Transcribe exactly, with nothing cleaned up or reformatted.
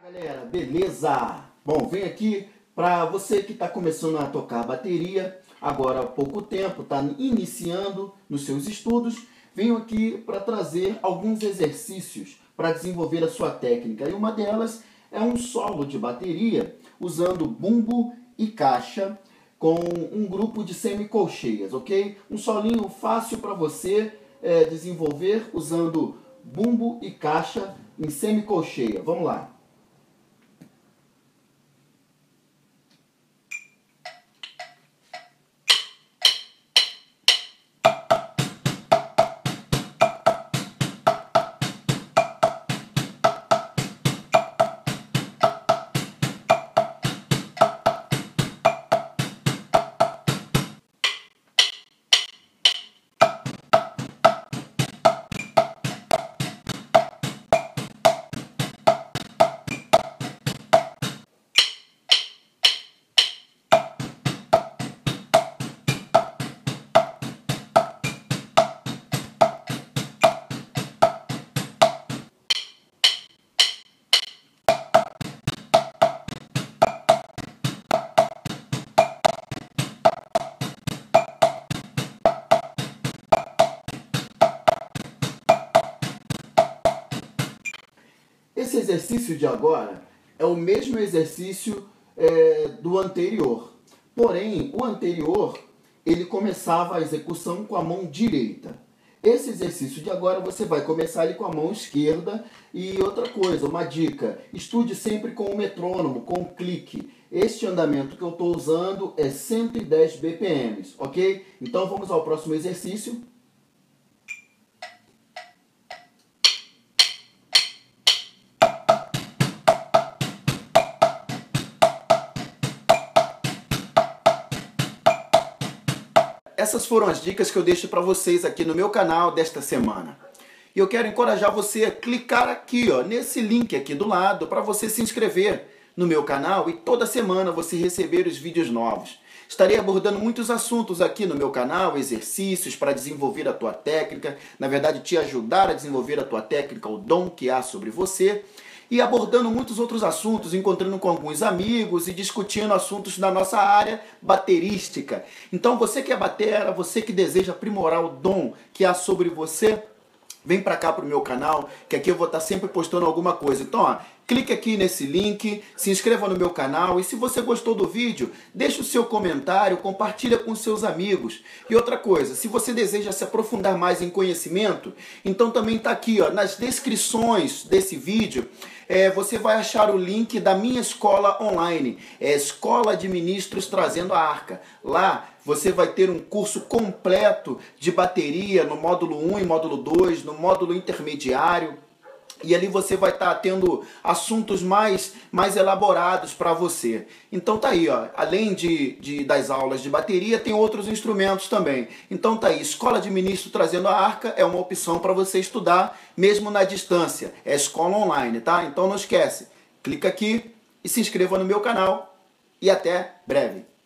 Galera, beleza? Bom, vem aqui para você que está começando a tocar bateria, agora há pouco tempo, está iniciando nos seus estudos, venho aqui para trazer alguns exercícios para desenvolver a sua técnica. E uma delas é um solo de bateria usando bumbo e caixa com um grupo de semicolcheias, ok? Um solinho fácil para você é, desenvolver usando bumbo e caixa em semicolcheia. Vamos lá. Esse exercício de agora é o mesmo exercício é, do anterior. Porém, o anterior, ele começava a execução com a mão direita. Esse exercício de agora você vai começar ele com a mão esquerda. E outra coisa, uma dica, estude sempre com o metrônomo, com o clique. Este andamento que eu estou usando é cento e dez B P Ms, ok? Então vamos ao próximo exercício. Essas foram as dicas que eu deixo para vocês aqui no meu canal desta semana. E eu quero encorajar você a clicar aqui, ó, nesse link aqui do lado, para você se inscrever no meu canal e toda semana você receber os vídeos novos. Estarei abordando muitos assuntos aqui no meu canal, exercícios para desenvolver a tua técnica, na verdade te ajudar a desenvolver a tua técnica, o dom que há sobre você, e abordando muitos outros assuntos, encontrando com alguns amigos e discutindo assuntos da nossa área baterística. Então você que é batera, você que deseja aprimorar o dom que há sobre você, vem para cá para o meu canal, que aqui eu vou estar sempre postando alguma coisa. Então, ó, clique aqui nesse link, se inscreva no meu canal e se você gostou do vídeo, deixe o seu comentário, compartilha com seus amigos. E outra coisa, se você deseja se aprofundar mais em conhecimento, então também está aqui, ó, nas descrições desse vídeo, é, você vai achar o link da minha escola online, é Escola de Ministros Trazendo a Arca. Lá você vai ter um curso completo de bateria no módulo um e módulo dois, no módulo intermediário. E ali você vai estar tendo assuntos mais, mais elaborados para você. Então tá aí, ó, além de, de, das aulas de bateria, tem outros instrumentos também. Então tá aí, Escola de Ministro Trazendo a Arca é uma opção para você estudar, mesmo na distância. É escola online, tá? Então não esquece, clica aqui e se inscreva no meu canal. E até breve.